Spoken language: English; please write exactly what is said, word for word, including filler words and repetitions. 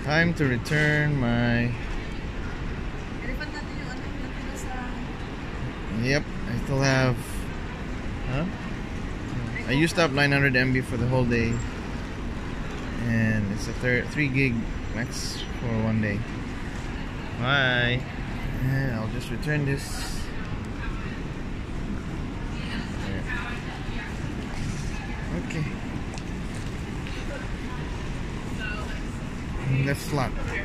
Time to return my... Yep, I still have... Huh? I used up nine hundred M B for the whole day. And it's a third, three gig max for one day. Bye. And I'll just return this. Okay. Left slot.